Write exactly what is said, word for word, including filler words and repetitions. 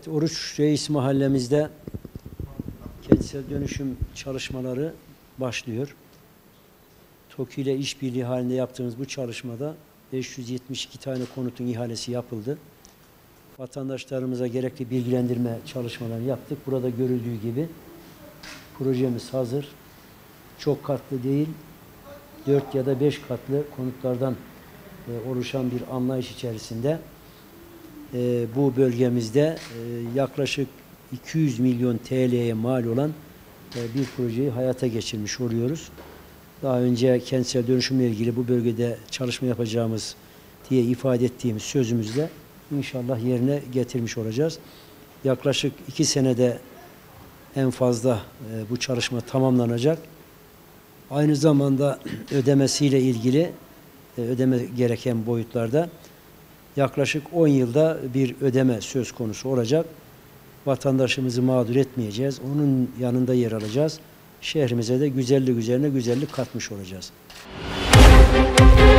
Oruç Reis mahallemizde kentsel dönüşüm çalışmaları başlıyor. TOKİ ile işbirliği halinde yaptığımız bu çalışmada beş yüz yetmiş iki tane konutun ihalesi yapıldı. Vatandaşlarımıza gerekli bilgilendirme çalışmalarını yaptık. Burada görüldüğü gibi projemiz hazır. Çok katlı değil, dört ya da beş katlı konutlardan e, oluşan bir anlayış içerisinde e, bu bölgemizde e, yaklaşık iki yüz milyon T L'ye mal olan e, bir projeyi hayata geçirmiş oluyoruz. Daha önce kentsel dönüşümle ilgili bu bölgede çalışma yapacağımız diye ifade ettiğimiz sözümüzle inşallah yerine getirmiş olacağız. Yaklaşık iki senede en fazla e, bu çalışma tamamlanacak. Aynı zamanda ödemesiyle ilgili e, ödeme gereken boyutlarda yaklaşık on yılda bir ödeme söz konusu olacak. Vatandaşımızı mağdur etmeyeceğiz. Onun yanında yer alacağız. Şehrimize de güzellik üzerine güzellik katmış olacağız.